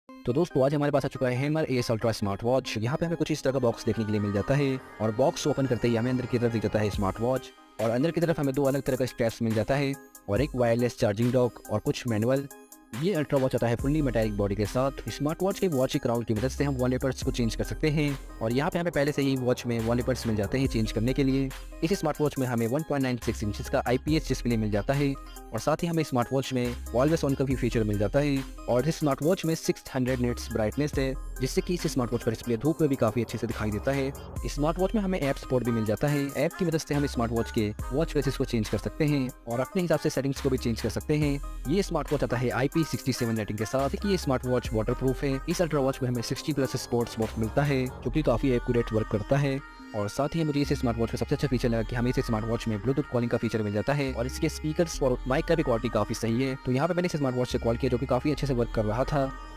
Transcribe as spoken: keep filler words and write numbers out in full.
तो दोस्तों आज हमारे पास आ चुका है Hammer Ace ultra smart watch. यहाँ पे हमें कुछ इस तरह का बॉक्स देखने के लिए मिल जाता है और बॉक्स ओपन करते ही हमें अंदर की तरफ दिख जाता है स्मार्ट वॉच और अंदर की तरफ हमें दो अलग तरह का स्ट्रैप्स मिल जाता है और एक वायरलेस चार्जिंग डॉक और कुछ मैनुअल। ये अल्ट्रा वॉच आता है फुल्ली मेटालिक बॉडी के साथ। स्मार्ट वॉच के वॉच क्राउन की मदद से हम वॉलपेपर्स को चेंज कर सकते हैं और यहाँ पे हमें पहले से ही वॉच में वॉलपेपर्स मिल जाते हैं चेंज करने के लिए। इस स्मार्ट वॉच में हमें one point nine six inches का आईपीएस डिस्प्ले मिल जाता है और साथ ही हमें स्मार्ट वॉच में ऑलवेज ऑन का भी फीचर मिल जाता है और इस स्मार्ट वॉच में सिक्स हंड्रेड निट्स ब्राइटनेस है जिससे कि इस स्मार्ट वॉच का डिस्प्ले धूप में भी काफी अच्छे से दिखाई देता है। स्मार्ट वॉच में हमें ऐप सपोर्ट भी मिल जाता है। ऐप की मदद से हम स्मार्ट वॉच के वॉच फेसेस को चेंज कर सकते हैं और अपने हिसाब से सेटिंग्स को भी चेंज कर सकते हैं। ये स्मार्ट वॉच आता है I P sixty seven rating के साथ कि ये स्मार्ट वॉच वाटर प्रूफ है। इस अल्ट्रा वॉच में हमें सिक्सटी प्लस स्पोर्ट्स मोड मिलता है जो कि काफी एक्यूरेट वर्क करता है और साथ ही मुझे इस स्मार्ट वॉच का सबसे अच्छा फीचर लगा कि हमें इस स्मार्ट वॉच में ब्लूटूथ कॉलिंग का फीचर मिल जाता है और इसके स्पीकर्स और माइक का भी क्वालिटी काफी सही है। तो यहाँ पे मैंने इस स्मार्ट वॉच से कॉल किया जो कि काफी अच्छे से वर्क कर रहा था।